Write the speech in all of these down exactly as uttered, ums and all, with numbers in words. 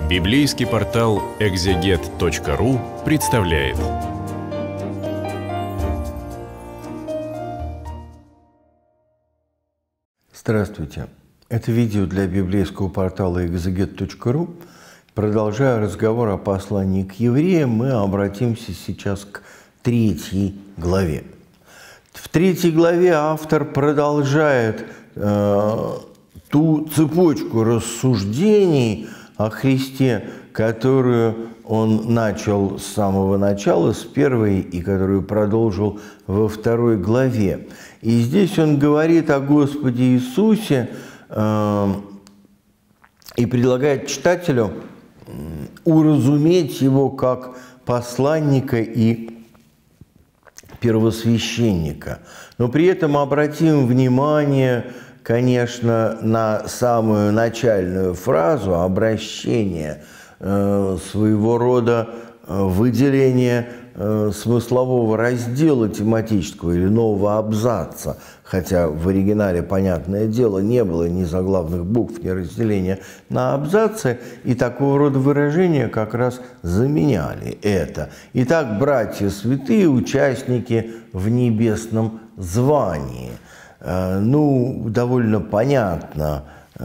Библейский портал экзегет точка ру представляет. Здравствуйте! Это видео для библейского портала экзегет точка ру. Продолжая разговор о послании к евреям, мы обратимся сейчас к третьей главе. В третьей главе автор продолжает э, ту цепочку рассуждений о Христе, которую он начал с самого начала, с первой, и которую продолжил во второй главе. И здесь он говорит о Господе Иисусе э, и предлагает читателю уразуметь его как посланника и первосвященника. Но при этом обратим внимание, конечно, на самую начальную фразу обращения, э, своего рода выделение э, смыслового раздела тематического или нового абзаца, хотя в оригинале, понятное дело, не было ни заглавных букв, ни разделения на абзацы, и такого рода выражения как раз заменяли это. Итак, братья святые, участники в небесном звании. Э, ну, довольно понятно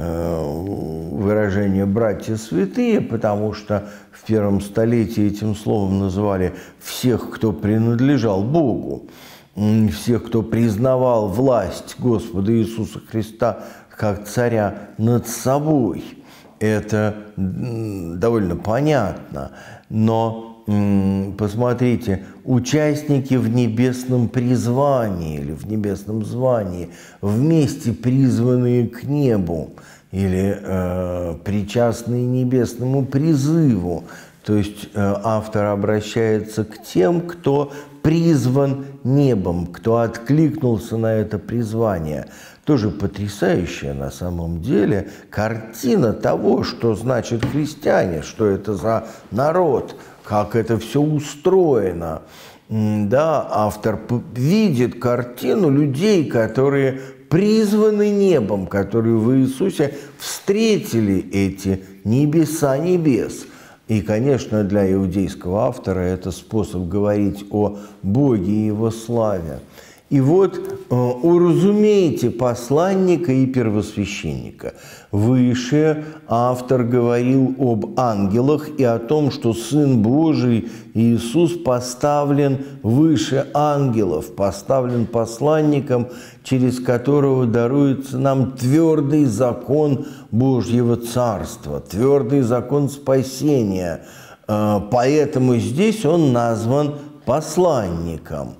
выражение «братья святые», потому что в первом столетии этим словом называли всех, кто принадлежал Богу, всех, кто признавал власть Господа Иисуса Христа как царя над собой. Это довольно понятно, но посмотрите, участники в небесном призвании или в небесном звании, вместе призванные к небу или э, причастные небесному призыву. То есть э, автор обращается к тем, кто призван небом, кто откликнулся на это призвание. Тоже потрясающая на самом деле картина того, что значит христиане, что это за народ, как это все устроено. Да, автор видит картину людей, которые призваны небом, которые в Иисусе встретили эти небеса небес. И, конечно, для иудейского автора это способ говорить о Боге и Его славе. И вот уразумейте посланника и первосвященника. Выше автор говорил об ангелах и о том, что Сын Божий Иисус поставлен выше ангелов, поставлен посланником, через которого даруется нам твердый закон Божьего Царства, твердый закон спасения. Поэтому здесь он назван посланником.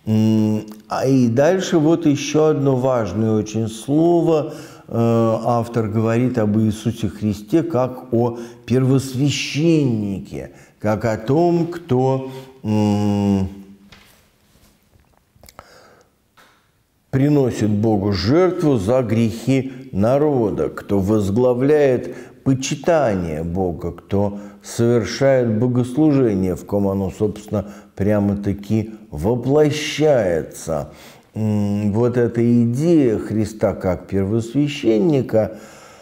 А и дальше вот еще одно важное очень слово. Автор говорит об Иисусе Христе как о первосвященнике, как о том, кто приносит Богу жертву за грехи народа, кто возглавляет почитание Бога, кто совершает богослужение, в ком оно, собственно, прямо-таки воплощается. Вот эта идея Христа как первосвященника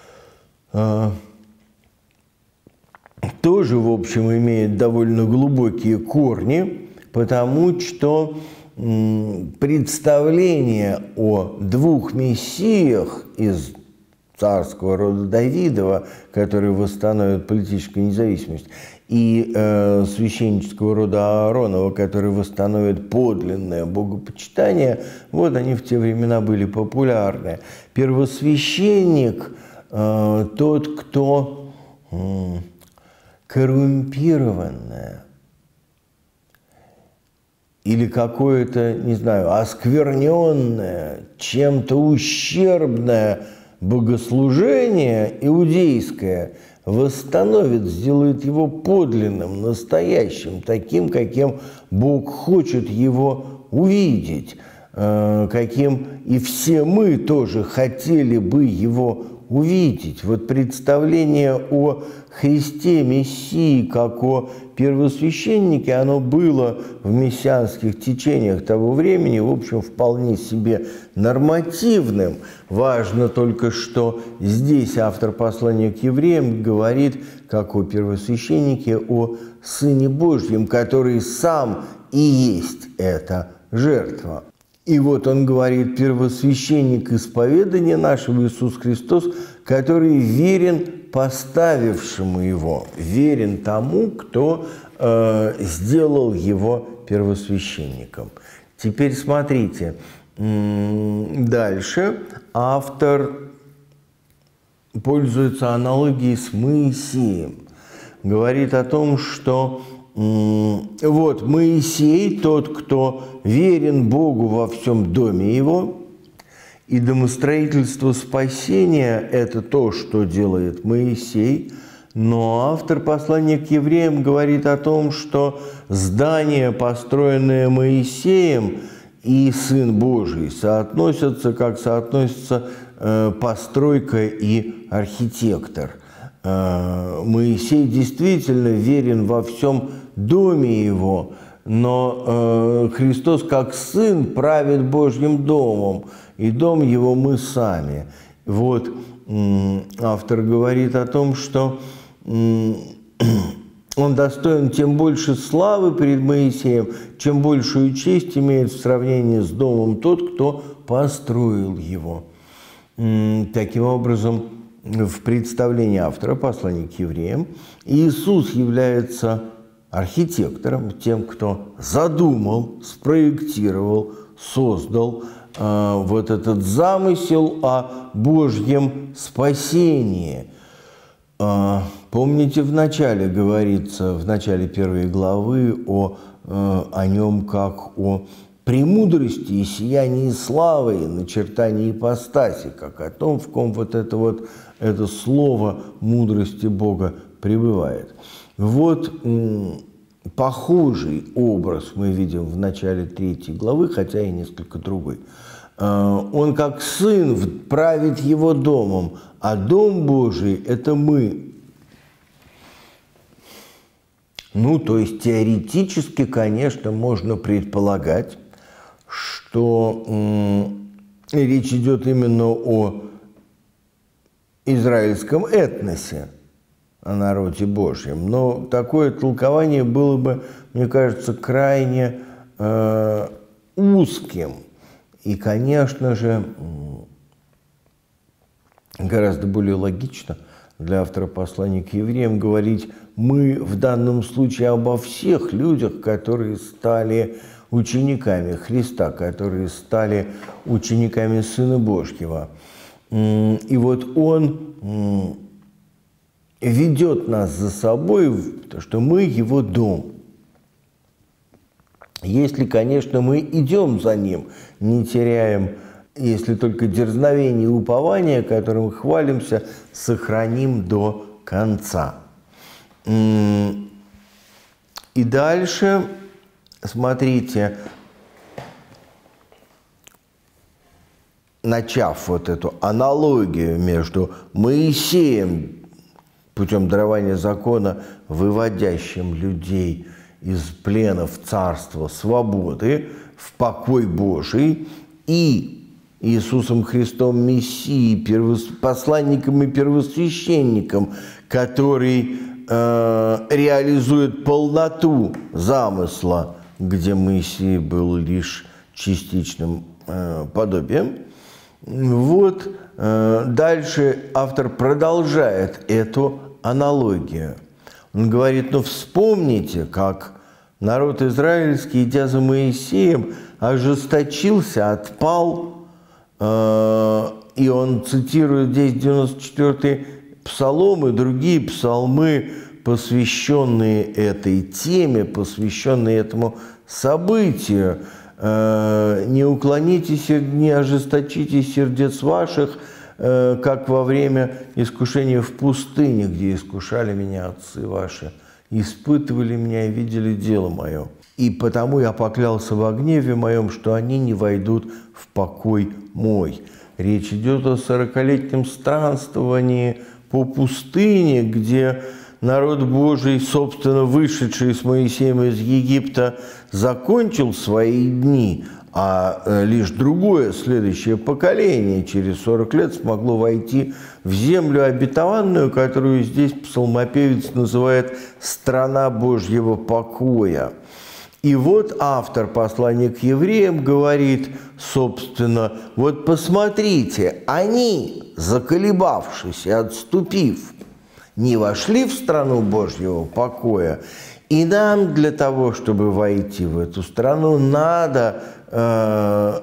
тоже, в общем, имеет довольно глубокие корни, потому что представление о двух мессиях из царского рода Давидова, который восстановит политическую независимость, и э, священнического рода Ааронова, который восстановит подлинное богопочитание, вот они в те времена были популярны. Первосвященник э, – тот, кто э, коррумпированное или какое-то, не знаю, оскверненное, чем-то ущербное богослужение иудейское восстановит, сделает его подлинным, настоящим, таким, каким Бог хочет его увидеть, каким и все мы тоже хотели бы его увидеть. Вот представление о Христе, Мессии, как о первосвященнике, оно было в мессианских течениях того времени, в общем, вполне себе нормативным. Важно только, что здесь автор послания к евреям говорит, как о первосвященнике, о Сыне Божьем, который сам и есть эта жертва. И вот он говорит: первосвященник исповедания нашего Иисус Христос, который верен поставившему его, верен тому, кто э, сделал его первосвященником. Теперь смотрите, дальше автор пользуется аналогией с Моисеем. Говорит о том, что вот Моисей, тот, кто верен Богу во всем доме его, и домостроительство спасения – это то, что делает Моисей. Но автор послания к евреям говорит о том, что здание, построенное Моисеем, и Сын Божий соотносятся, как соотносятся э, постройка и архитектор. Э, Моисей действительно верен во всем доме его, но э, Христос как Сын правит Божьим домом, и дом его мы сами. Вот э, автор говорит о том, что э, он достоин тем больше славы перед Моисеем, чем большую честь имеет в сравнении с домом тот, кто построил его. Таким образом, в представлении автора послания к евреям Иисус является архитектором, тем, кто задумал, спроектировал, создал э, вот этот замысел о Божьем спасении. Помните, в начале говорится, в начале первой главы о, о нем как о премудрости и сиянии славы, и начертании ипостаси, как о том, в ком вот это вот это слово мудрости Бога пребывает. Вот похожий образ мы видим в начале третьей главы, хотя и несколько другой. Он как сын правит его домом, а дом Божий – это мы. Ну, то есть теоретически, конечно, можно предполагать, что м, речь идет именно о израильском этносе, о народе Божьем. Но такое толкование было бы, мне кажется, крайне э, узким. И, конечно же, гораздо более логично для автора послания к евреям говорить «мы» в данном случае обо всех людях, которые стали учениками Христа, которые стали учениками Сына Божьего. И вот Он ведет нас за собой, потому что мы Его дом. Если, конечно, мы идем за Ним, не теряем, если только дерзновение и упование, которым хвалимся, сохраним до конца. И дальше, смотрите, начав вот эту аналогию между Моисеем, путем дарования закона, выводящим людей из плена в царство свободы, в покой Божий, и Иисусом Христом Мессией, посланником и первосвященником, который э, реализует полноту замысла, где Моисей был лишь частичным э, подобием. Вот э, дальше автор продолжает эту аналогию. Он говорит: ну вспомните, как народ израильский, идя за Моисеем, ожесточился, отпал, э, и он цитирует здесь девяносто четвёртый псалом и другие псалмы, посвященные этой теме, посвященные этому событию. Э, «Не уклонитесь, не ожесточите сердец ваших, э, как во время искушения в пустыне, где искушали меня отцы ваши, испытывали меня и видели дело мое. И потому я поклялся во гневе моем, что они не войдут в покой мой». Речь идет о сорокалетнем странствовании по пустыне, где народ Божий, собственно, вышедший с Моисеем из Египта, закончил свои дни, а лишь другое, следующее поколение через сорок лет смогло войти в землю обетованную, которую здесь псалмопевец называет «страна Божьего покоя». И вот автор послания к евреям говорит, собственно, вот посмотрите, они, заколебавшись и отступив, не вошли в страну Божьего покоя, и нам для того, чтобы войти в эту страну, надо, э,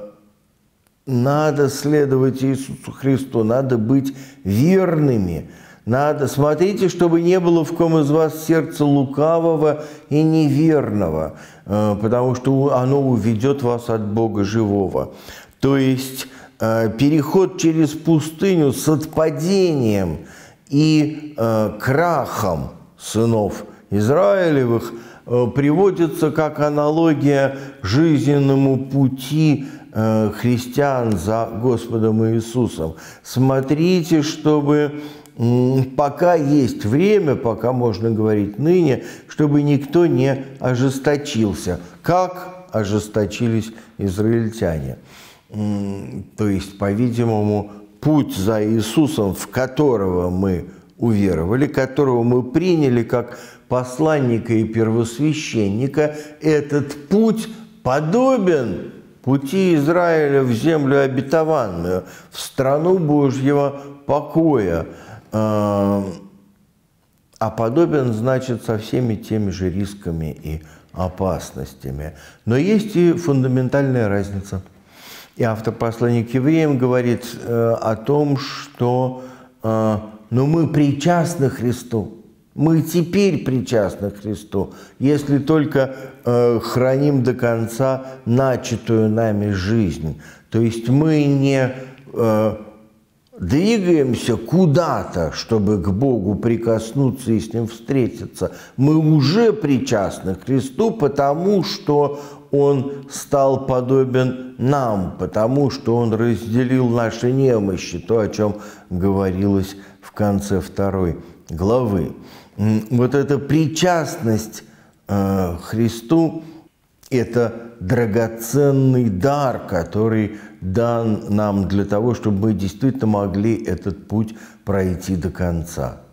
надо следовать Иисусу Христу, надо быть верными. Надо, смотрите, чтобы не было в ком из вас сердца лукавого и неверного, э, потому что оно уведет вас от Бога живого. То есть э, переход через пустыню с отпадением и э, крахом сынов Израилевых э, приводится как аналогия жизненному пути э, христиан за Господом Иисусом. Смотрите, чтобы э, пока есть время, пока можно говорить ныне, чтобы никто не ожесточился, как ожесточились израильтяне. Э, то есть, по-видимому, путь за Иисусом, в которого мы уверовали, которого мы приняли как посланника и первосвященника, этот путь подобен пути Израиля в землю обетованную, в страну Божьего покоя. А подобен, значит, со всеми теми же рисками и опасностями. Но есть и фундаментальная разница. И автор послания к евреям говорит э, о том, что э, но мы причастны Христу. Мы теперь причастны Христу, если только э, храним до конца начатую нами жизнь. То есть мы не э, двигаемся куда-то, чтобы к Богу прикоснуться и с Ним встретиться. Мы уже причастны Христу, потому что Он стал подобен нам, потому что Он разделил наши немощи, то, о чем говорилось в конце второй главы. Вот эта причастность э, Христу – это драгоценный дар, который дан нам для того, чтобы мы действительно могли этот путь пройти до конца.